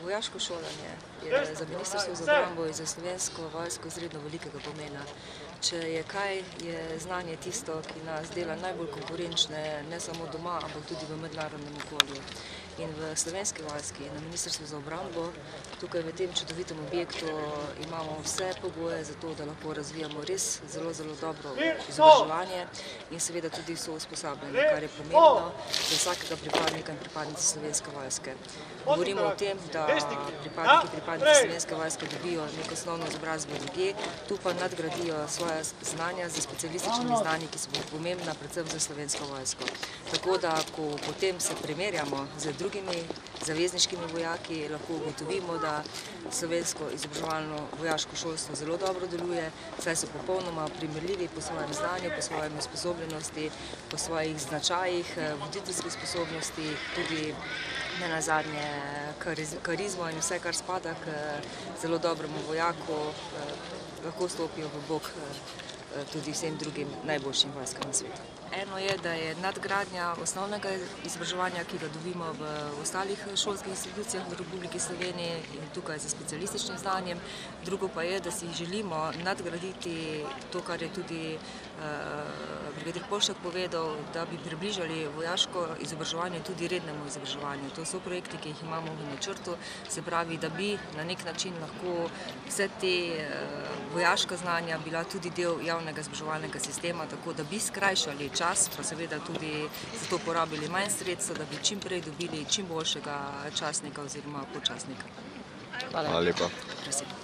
Vojaško šolanje je za Ministrstvo za obrambo in za Slovensko vojsko izredno velikega pomena. Če je kaj, je znanje tisto, ki nas dela najbolj konkurenčne, ne samo doma, ampak tudi v mednarodnem okolju. In v Slovenski vojski, na Ministrstvu za obrambo, tukaj v tem čudovitem objektu imamo vse pogoje za to, da lahko razvijamo res zelo dobro izobraževanje in seveda tudi vso usposabljanje, kar je pomembno za vsakega pripadnika in pripadnice Slovenske vojske. Govorimo o tem, da pripadniki in pripadnice Slovenske vojske dobijo neko osnovno izobrazbo drugje, tu pa nadgradijo svoja znanja z specialističnimi znanji, ki so pomembna predvsem za Slovensko vojsko. Tako da, ko potem se primerjamo z drugimi zavezniškimi vojaki, lahko ugotovimo, da slovensko izobraževalno vojaško šolstvo zelo dobro deluje, saj so popolnoma primerljivi po svojem znanju, po svojem usposobljenosti, po svojih značajih, voditeljskih sposobnosti, tudi nenazadnje karizmo in vse, kar spada k zelo dobremu vojaku, lahko stopijo v bok tudi vsem drugim najboljšim vojskam na svetu. Eno je, da je nadgradnja osnovnega izobraževanja, ki ga dobimo v ostalih šolskih institucijah v Republiki Sloveniji in tukaj za specialističnim znanjem. Drugo pa je, da si želimo nadgraditi to, kar je tudi brigadir Polšak povedal, da bi približali vojaško izobraževanje tudi rednemu izobraževanju. To so projekti, ki jih imamo v načrtu, se pravi, da bi na nek način lahko vse te vojaška znanja bila tudi del javnega izobraževalnega sistema, tako da bi skrajšali čas, pa seveda tudi za to porabili manj sredstev, da bi čim prej dobili čim boljšega častnika oziroma podčastnika. Hvala lepa.